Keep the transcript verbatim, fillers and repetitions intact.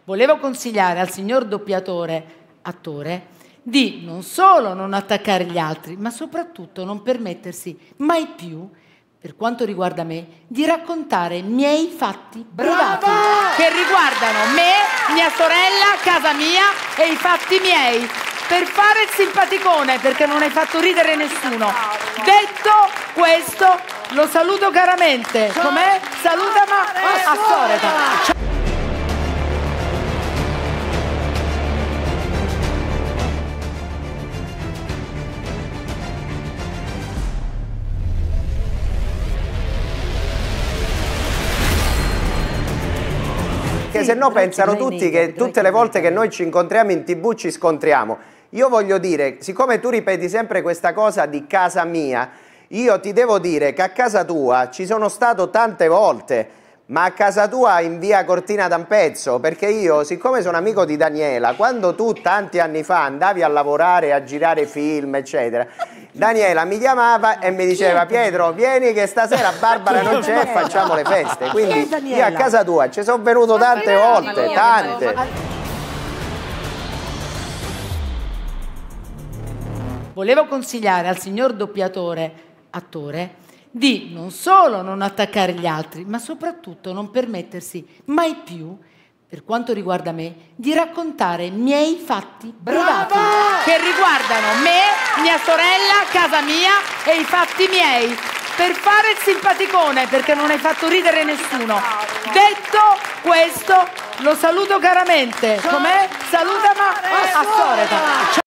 Volevo consigliare al signor doppiatore, attore, di non solo non attaccare gli altri, ma soprattutto non permettersi mai più, per quanto riguarda me, di raccontare miei fatti privati che riguardano me, mia sorella, casa mia e i fatti miei, per fare il simpaticone, perché non hai fatto ridere nessuno. Detto questo, lo saluto caramente. Com'è? Saluta ma a Soreta. Che se no pensano tutti che tutte le volte che noi ci incontriamo in tv ci scontriamo. Io voglio dire, siccome tu ripeti sempre questa cosa di casa mia, io ti devo dire che a casa tua ci sono stato tante volte, ma a casa tua in via Cortina d'Ampezzo, perché io, siccome sono amico di Daniela, quando tu tanti anni fa andavi a lavorare, a girare film, eccetera, Daniela mi chiamava e mi diceva: Pietro, vieni che stasera Barbara non c'è e facciamo le feste. Quindi io a casa tua ci sono venuto tante volte, tante. Volevo consigliare al signor doppiatore, attore, di non solo non attaccare gli altri, ma soprattutto non permettersi mai più, per quanto riguarda me, di raccontare miei fatti privati che riguardano me, mia sorella, casa mia e i fatti miei, per fare il simpaticone, perché non hai fatto ridere nessuno. Detto questo, lo saluto caramente. Com'è? Saluta ma a Soreta.